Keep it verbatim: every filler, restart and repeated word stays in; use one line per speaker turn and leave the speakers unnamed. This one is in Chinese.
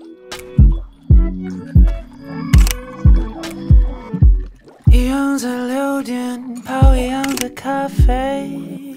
一样在六点泡一样的咖啡。